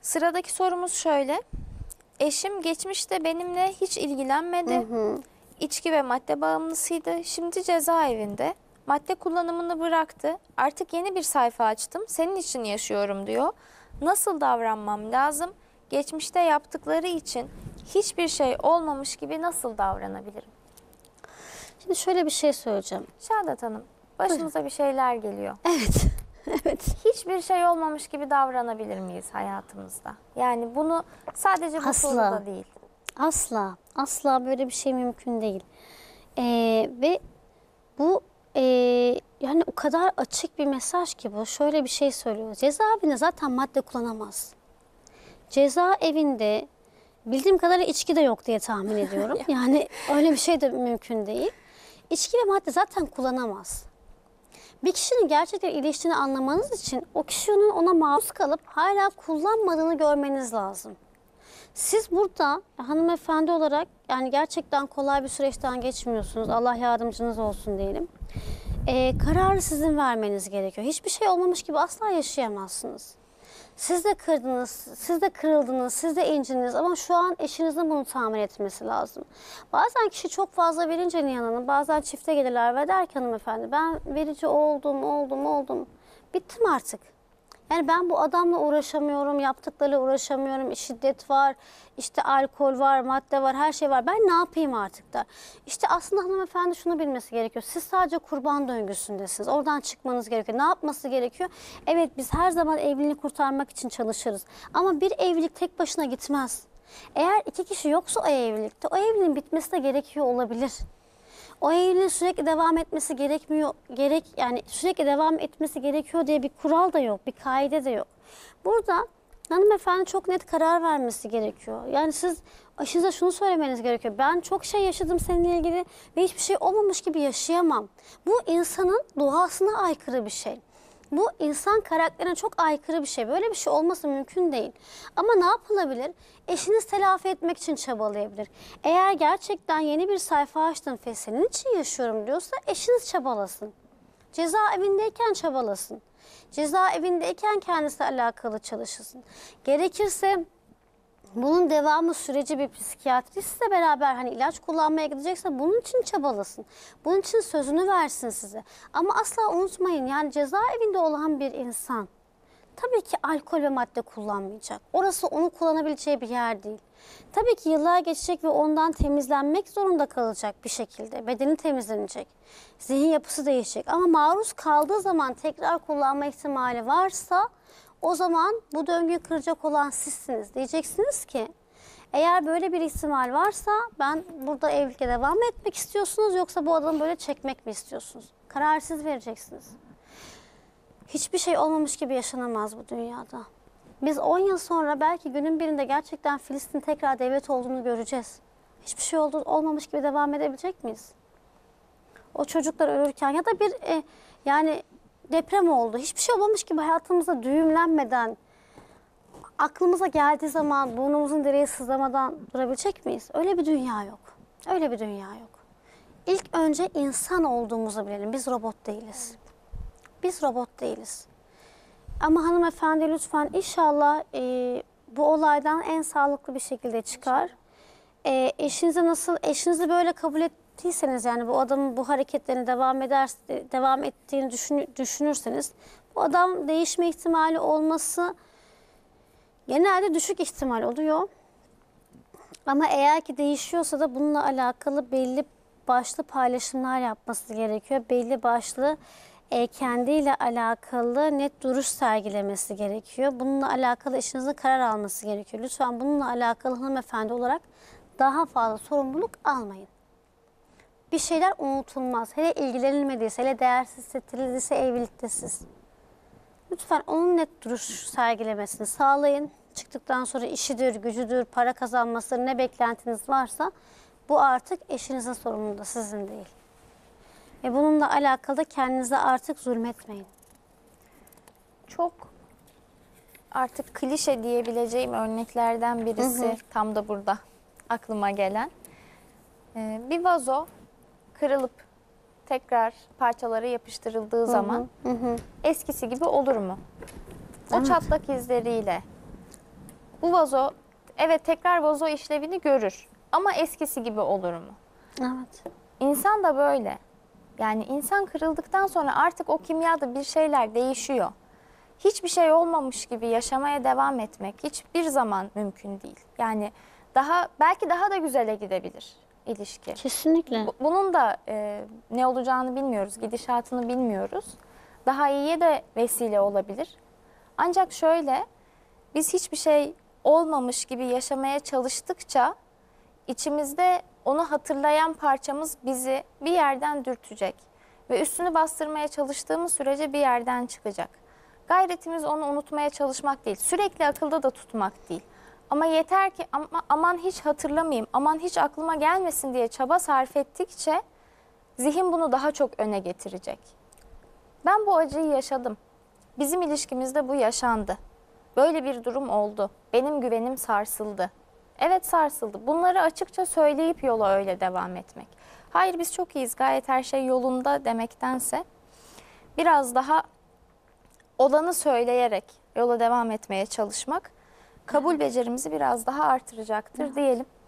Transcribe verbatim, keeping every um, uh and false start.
Sıradaki sorumuz şöyle. Eşim geçmişte benimle hiç ilgilenmedi. Hı hı. İçki ve madde bağımlısıydı. Şimdi cezaevinde. Madde kullanımını bıraktı. Artık yeni bir sayfa açtım. Senin için yaşıyorum diyor. Nasıl davranmam lazım? Geçmişte yaptıkları için hiçbir şey olmamış gibi nasıl davranabilirim? Şimdi şöyle bir şey söyleyeceğim. Şahadat Hanım, başımıza bir şeyler geliyor. Evet. Evet. Hiçbir şey olmamış gibi davranabilir miyiz hayatımızda? Yani bunu sadece bu Asla. soruda değil. Asla. Asla böyle bir şey mümkün değil. Ee, ve bu e, yani o kadar açık bir mesaj ki bu. Şöyle bir şey söylüyor. Cezaevinde zaten madde kullanamaz. Cezaevinde bildiğim kadarıyla içki de yok diye tahmin ediyorum. Yani öyle bir şey de mümkün değil. İçki ve madde zaten kullanamaz. Bir kişinin gerçekten iyileştiğini anlamanız için o kişinin ona maruz kalıp hala kullanmadığını görmeniz lazım. Siz burada hanımefendi olarak yani gerçekten kolay bir süreçten geçmiyorsunuz. Allah yardımcınız olsun diyelim. Ee, kararı sizin vermeniz gerekiyor. Hiçbir şey olmamış gibi asla yaşayamazsınız. Siz de kırdınız, siz de kırıldınız, siz de incindiniz ama şu an eşinizin bunu tahmin etmesi lazım. Bazen kişi çok fazla verince Nihan Hanım, bazen çifte gelirler ve der ki hanımefendi ben verici oldum, oldum, oldum. Bittim artık. Yani ben bu adamla uğraşamıyorum, yaptıklarıyla uğraşamıyorum. Şiddet var, işte alkol var, madde var, her şey var. Ben ne yapayım artık der. İşte aslında hanımefendi şunu bilmesi gerekiyor. Siz sadece kurban döngüsündesiniz. Oradan çıkmanız gerekiyor. Ne yapması gerekiyor? Evet biz her zaman evliliğini kurtarmak için çalışırız. Ama bir evlilik tek başına gitmez. Eğer iki kişi yoksa o evlilikte, o evliliğin bitmesi de gerekiyor olabilir. O evliliğin sürekli devam etmesi gerekmiyor, gerek yani sürekli devam etmesi gerekiyor diye bir kural da yok, bir kaide de yok. Burada hanımefendi çok net karar vermesi gerekiyor. Yani siz eşinize şunu söylemeniz gerekiyor. Ben çok şey yaşadım seninle ilgili ve hiçbir şey olmamış gibi yaşayamam. Bu insanın doğasına aykırı bir şey. Bu insan karakterine çok aykırı bir şey. Böyle bir şey olması mümkün değil. Ama ne yapılabilir? Eşiniz telafi etmek için çabalayabilir. Eğer gerçekten yeni bir sayfa açtım ve senin için yaşıyorum diyorsa eşiniz çabalasın. Cezaevindeyken çabalasın. Cezaevindeyken kendisiyle alakalı çalışılsın. Gerekirse bunun devamı süreci bir psikiyatristle beraber hani ilaç kullanmaya gidecekse bunun için çabalasın. Bunun için sözünü versin size. Ama asla unutmayın yani cezaevinde olan bir insan tabii ki alkol ve madde kullanmayacak. Orası onu kullanabileceği bir yer değil. Tabii ki yıllar geçecek ve ondan temizlenmek zorunda kalacak bir şekilde. Bedeni temizlenecek. Zihin yapısı değişecek. Ama maruz kaldığı zaman tekrar kullanma ihtimali varsa o zaman bu döngüyü kıracak olan sizsiniz. Diyeceksiniz ki eğer böyle bir ihtimal varsa ben burada evlilikle devam mı etmek istiyorsunuz yoksa bu adamı böyle çekmek mi istiyorsunuz? Karar siz vereceksiniz. Hiçbir şey olmamış gibi yaşanamaz bu dünyada. Biz on yıl sonra belki günün birinde gerçekten Filistin tekrar devlet olduğunu göreceğiz. Hiçbir şey oldu, olmamış gibi devam edebilecek miyiz? O çocuklar ölürken ya da bir e, yani deprem oldu. Hiçbir şey olmamış gibi hayatımıza düğümlenmeden, aklımıza geldiği zaman burnumuzun direği sızlamadan durabilecek miyiz? Öyle bir dünya yok. Öyle bir dünya yok. İlk önce insan olduğumuzu bilelim. Biz robot değiliz. Biz robot değiliz. Ama hanımefendi lütfen inşallah e, bu olaydan en sağlıklı bir şekilde çıkar. E, eşinize nasıl, eşinizi böyle kabul ettiyseniz yani bu adamın bu hareketlerini devam eder, devam ettiğini düşün, düşünürseniz bu adam değişme ihtimali olması genelde düşük ihtimal oluyor. Ama eğer ki değişiyorsa da bununla alakalı belli başlı paylaşımlar yapması gerekiyor. Belli başlı E, kendiyle alakalı net duruş sergilemesi gerekiyor. Bununla alakalı eşinizin karar alması gerekiyor. Lütfen bununla alakalı hanımefendi olarak daha fazla sorumluluk almayın. Bir şeyler unutulmaz. Hele ilgilenilmediyse, hele değersiz hissettirildiyse evlilikte siz. Lütfen onun net duruş sergilemesini sağlayın. Çıktıktan sonra işidir, gücüdür, para kazanmasıdır, ne beklentiniz varsa bu artık eşinizin sorumluluğu, sizin değil. Ve bununla alakalı da kendinize artık zulmetmeyin. Çok artık klişe diyebileceğim örneklerden birisi hı hı. tam da burada aklıma gelen. Ee, bir vazo kırılıp tekrar parçalara yapıştırıldığı hı hı. zaman hı hı. eskisi gibi olur mu? O evet. çatlak izleriyle bu vazo evet tekrar vazo işlevini görür ama eskisi gibi olur mu? Evet. İnsan da böyle. Yani insan kırıldıktan sonra artık o kimyada bir şeyler değişiyor. Hiçbir şey olmamış gibi yaşamaya devam etmek hiçbir zaman mümkün değil. Yani daha belki daha da güzele gidebilir ilişki. Kesinlikle. Bu- Bunun da e, ne olacağını bilmiyoruz, gidişatını bilmiyoruz. Daha iyiye de vesile olabilir. Ancak şöyle, biz hiçbir şey olmamış gibi yaşamaya çalıştıkça içimizde onu hatırlayan parçamız bizi bir yerden dürtecek. Ve üstünü bastırmaya çalıştığımız sürece bir yerden çıkacak. Gayretimiz onu unutmaya çalışmak değil, sürekli akılda da tutmak değil. Ama yeter ki ama, aman hiç hatırlamayayım, aman hiç aklıma gelmesin diye çaba sarf ettikçe zihin bunu daha çok öne getirecek. Ben bu acıyı yaşadım. Bizim ilişkimizde bu yaşandı. Böyle bir durum oldu. Benim güvenim sarsıldı. Evet sarsıldı. Bunları açıkça söyleyip yola öyle devam etmek. Hayır biz çok iyiyiz, gayet her şey yolunda demektense biraz daha olanı söyleyerek yola devam etmeye çalışmak kabul becerimizi biraz daha artıracaktır diyelim.